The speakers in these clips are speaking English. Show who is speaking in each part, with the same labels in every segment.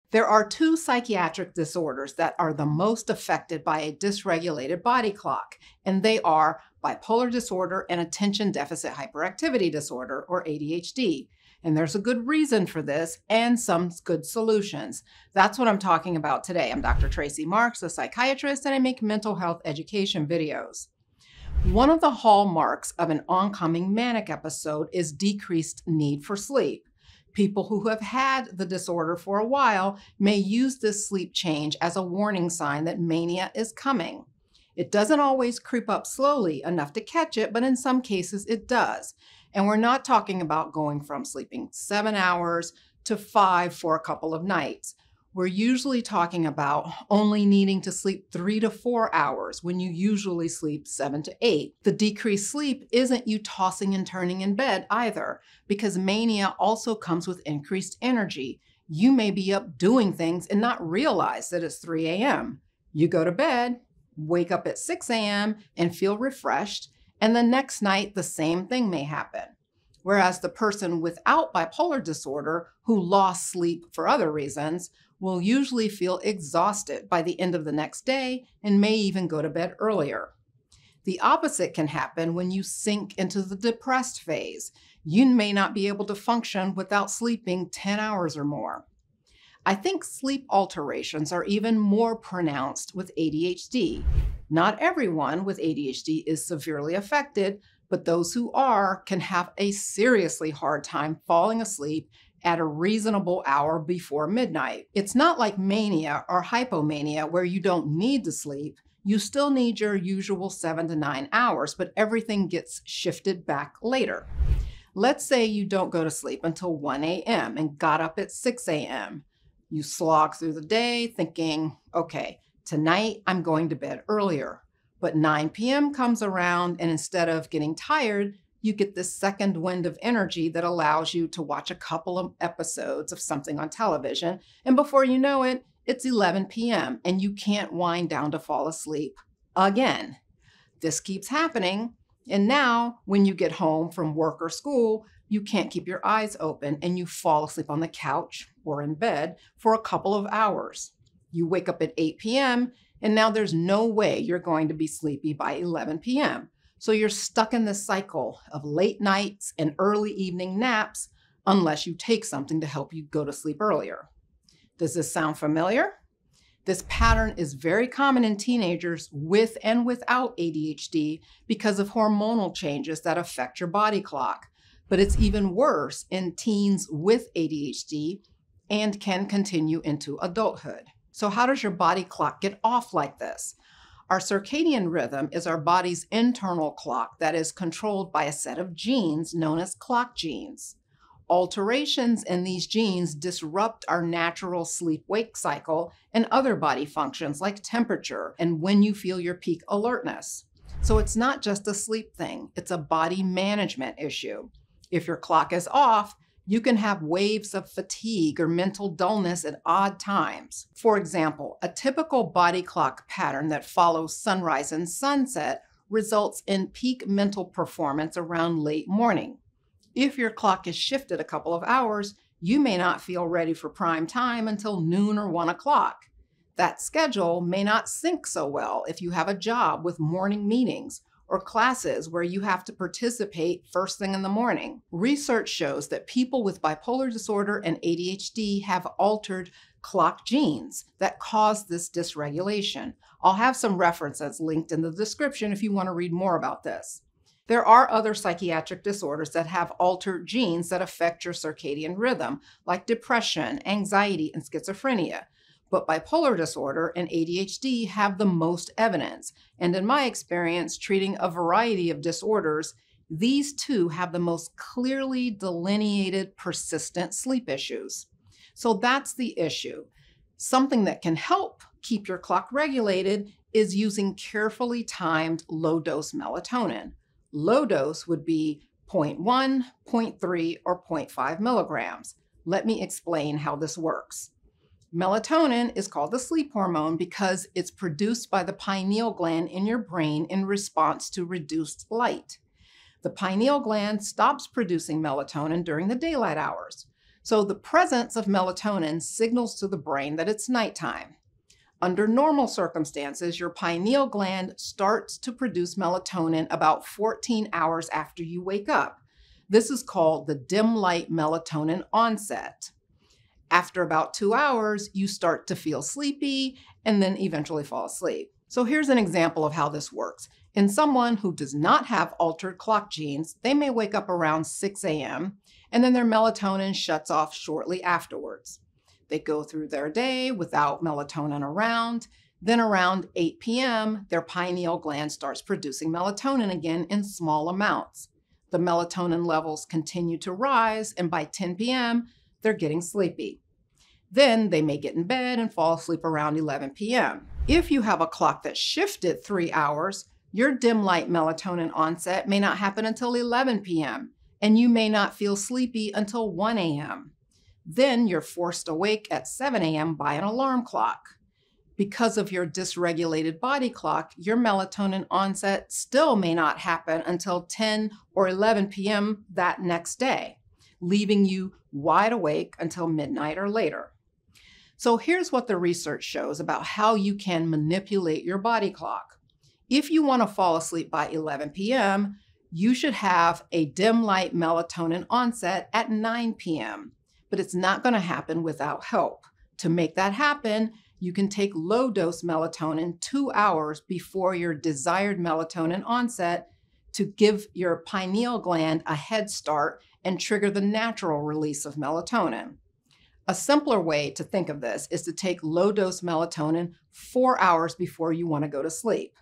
Speaker 1: There are two psychiatric disorders that are the most affected by a dysregulated body clock, and they are bipolar disorder and attention deficit hyperactivity disorder, or ADHD. And there's a good reason for this and some good solutions. That's what I'm talking about today. I'm Dr. Tracey Marks, a psychiatrist, and I make mental health education videos. One of the hallmarks of an oncoming manic episode is decreased need for sleep. People who have had the disorder for a while may use this sleep change as a warning sign that mania is coming. It doesn't always creep up slowly enough to catch it, but in some cases it does. And we're not talking about going from sleeping 7 hours to 5 for a couple of nights. We're usually talking about only needing to sleep 3 to 4 hours when you usually sleep 7 to 8. The decreased sleep isn't you tossing and turning in bed either, because mania also comes with increased energy. You may be up doing things and not realize that it's 3 a.m. You go to bed, wake up at 6 a.m. and feel refreshed, and the next night the same thing may happen. Whereas the person without bipolar disorder who lost sleep for other reasons will usually feel exhausted by the end of the next day and may even go to bed earlier. The opposite can happen when you sink into the depressed phase. You may not be able to function without sleeping 10 hours or more. I think sleep alterations are even more pronounced with ADHD. Not everyone with ADHD is severely affected, but those who are can have a seriously hard time falling asleep at a reasonable hour before midnight. It's not like mania or hypomania where you don't need to sleep. You still need your usual 7 to 9 hours, but everything gets shifted back later. Let's say you don't go to sleep until 1 a.m. and got up at 6 a.m. You slog through the day thinking, okay, tonight I'm going to bed earlier. But 9 p.m. comes around, and instead of getting tired, you get this second wind of energy that allows you to watch a couple of episodes of something on television. And before you know it, it's 11 p.m. and you can't wind down to fall asleep again. This keeps happening. And now when you get home from work or school, you can't keep your eyes open and you fall asleep on the couch or in bed for a couple of hours. You wake up at 8 p.m. and now there's no way you're going to be sleepy by 11 p.m. So you're stuck in this cycle of late nights and early evening naps unless you take something to help you go to sleep earlier. Does this sound familiar? This pattern is very common in teenagers with and without ADHD because of hormonal changes that affect your body clock. But it's even worse in teens with ADHD and can continue into adulthood. So how does your body clock get off like this? Our circadian rhythm is our body's internal clock that is controlled by a set of genes known as clock genes. Alterations in these genes disrupt our natural sleep-wake cycle and other body functions like temperature and when you feel your peak alertness. So it's not just a sleep thing, it's a body management issue. If your clock is off, you can have waves of fatigue or mental dullness at odd times. For example, a typical body clock pattern that follows sunrise and sunset results in peak mental performance around late morning. If your clock is shifted a couple of hours, you may not feel ready for prime time until noon or 1 o'clock. That schedule may not sync so well if you have a job with morning meetings or classes where you have to participate first thing in the morning. Research shows that people with bipolar disorder and ADHD have altered clock genes that cause this dysregulation. I'll have some references linked in the description if you want to read more about this. There are other psychiatric disorders that have altered genes that affect your circadian rhythm, like depression, anxiety, and schizophrenia. But bipolar disorder and ADHD have the most evidence. And in my experience, treating a variety of disorders, these two have the most clearly delineated persistent sleep issues. So that's the issue. Something that can help keep your clock regulated is using carefully timed low-dose melatonin. Low dose would be 0.1, 0.3, or 0.5 milligrams. Let me explain how this works. Melatonin is called the sleep hormone because it's produced by the pineal gland in your brain in response to reduced light. The pineal gland stops producing melatonin during the daylight hours. So the presence of melatonin signals to the brain that it's nighttime. Under normal circumstances, your pineal gland starts to produce melatonin about 14 hours after you wake up. This is called the dim light melatonin onset. After about 2 hours, you start to feel sleepy and then eventually fall asleep. So here's an example of how this works. In someone who does not have altered clock genes, they may wake up around 6 a.m. and then their melatonin shuts off shortly afterwards. They go through their day without melatonin around. Then around 8 p.m., their pineal gland starts producing melatonin again in small amounts. The melatonin levels continue to rise, and by 10 p.m., they're getting sleepy. Then they may get in bed and fall asleep around 11 p.m. If you have a clock that shifted 3 hours, your dim light melatonin onset may not happen until 11 p.m., and you may not feel sleepy until 1 a.m. Then you're forced awake at 7 a.m. by an alarm clock. Because of your dysregulated body clock, your melatonin onset still may not happen until 10 or 11 p.m. that next day, leaving you wide awake until midnight or later. So here's what the research shows about how you can manipulate your body clock. If you want to fall asleep by 11 p.m., you should have a dim light melatonin onset at 9 p.m., but it's not going to happen without help. To make that happen, you can take low-dose melatonin 2 hours before your desired melatonin onset to give your pineal gland a head start and trigger the natural release of melatonin. A simpler way to think of this is to take low-dose melatonin 4 hours before you want to go to sleep.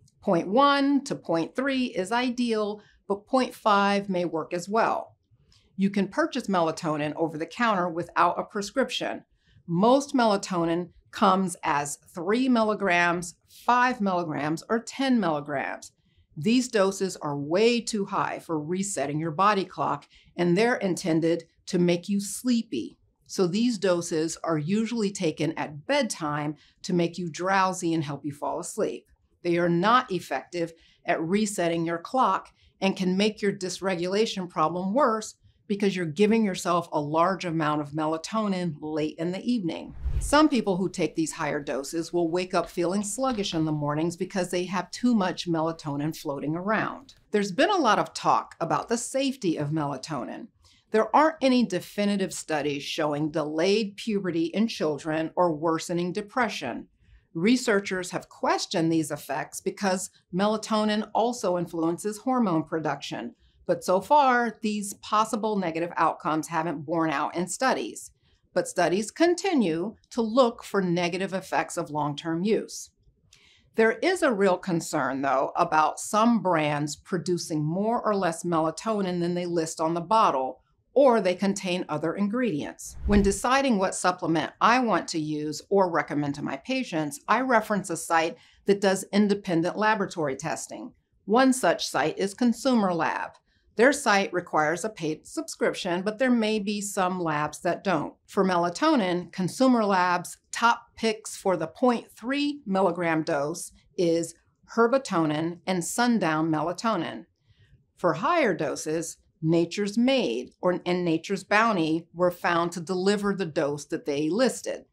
Speaker 1: 0.1 to 0.3 is ideal, but 0.5 may work as well. You can purchase melatonin over the counter without a prescription. Most melatonin comes as 3 milligrams, 5 milligrams, or 10 milligrams. These doses are way too high for resetting your body clock, and they're intended to make you sleepy. So these doses are usually taken at bedtime to make you drowsy and help you fall asleep. They are not effective at resetting your clock and can make your dysregulation problem worse because you're giving yourself a large amount of melatonin late in the evening. Some people who take these higher doses will wake up feeling sluggish in the mornings because they have too much melatonin floating around. There's been a lot of talk about the safety of melatonin. There aren't any definitive studies showing delayed puberty in children or worsening depression. Researchers have questioned these effects because melatonin also influences hormone production. But so far, these possible negative outcomes haven't borne out in studies. But studies continue to look for negative effects of long-term use. There is a real concern, though, about some brands producing more or less melatonin than they list on the bottle, or they contain other ingredients. When deciding what supplement I want to use or recommend to my patients, I reference a site that does independent laboratory testing. One such site is Consumer Lab. Their site requires a paid subscription, but there may be some labs that don't. For melatonin, Consumer Lab's top picks for the 0.3 milligram dose is Herbatonin and Sundown Melatonin. For higher doses, Nature's Made and Nature's Bounty were found to deliver the dose that they listed,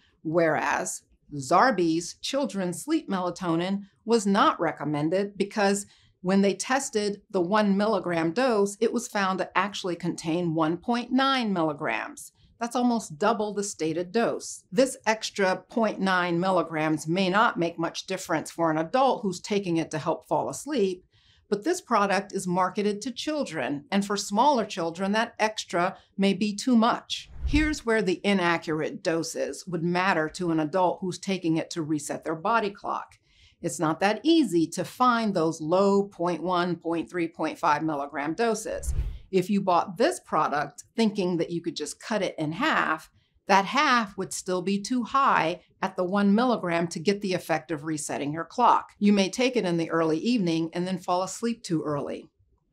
Speaker 1: whereas Zarbee's children's sleep melatonin was not recommended because when they tested the 1 milligram dose, it was found to actually contain 1.9 milligrams. That's almost double the stated dose. This extra 0.9 milligrams may not make much difference for an adult who's taking it to help fall asleep, but this product is marketed to children, and for smaller children, that extra may be too much. Here's where the inaccurate doses would matter to an adult who's taking it to reset their body clock. It's not that easy to find those low 0.1, 0.3, 0.5 milligram doses. If you bought this product thinking that you could just cut it in half, that half would still be too high at the 1 milligram to get the effect of resetting your clock. You may take it in the early evening and then fall asleep too early.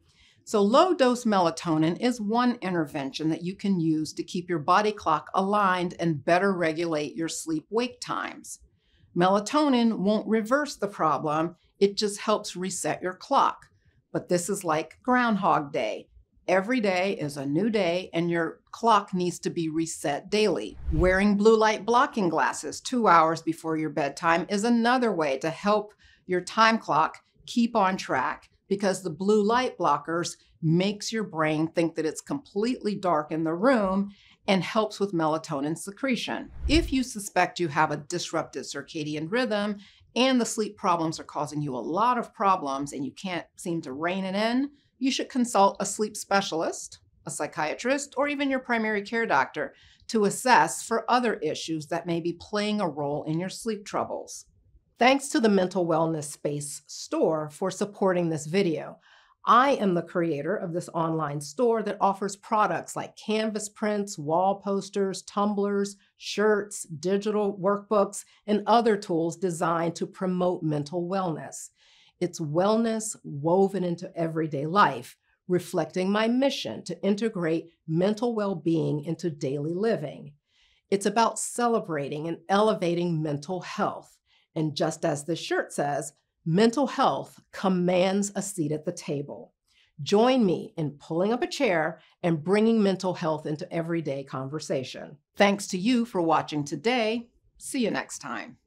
Speaker 1: So low-dose melatonin is one intervention that you can use to keep your body clock aligned and better regulate your sleep-wake times. Melatonin won't reverse the problem, it just helps reset your clock. But this is like Groundhog Day. Every day is a new day, and your clock needs to be reset daily. Wearing blue light blocking glasses 2 hours before your bedtime is another way to help your time clock keep on track, because the blue light blockers makes your brain think that it's completely dark in the room and helps with melatonin secretion. If you suspect you have a disrupted circadian rhythm and the sleep problems are causing you a lot of problems and you can't seem to rein it in, you should consult a sleep specialist, a psychiatrist, or even your primary care doctor to assess for other issues that may be playing a role in your sleep troubles. Thanks to the Mental Wellness Space store for supporting this video. I am the creator of this online store that offers products like canvas prints, wall posters, tumblers, shirts, digital workbooks, and other tools designed to promote mental wellness. It's wellness woven into everyday life, reflecting my mission to integrate mental well-being into daily living. It's about celebrating and elevating mental health. And just as the shirt says, mental health commands a seat at the table. Join me in pulling up a chair and bringing mental health into everyday conversation. Thanks to you for watching today. See you next time.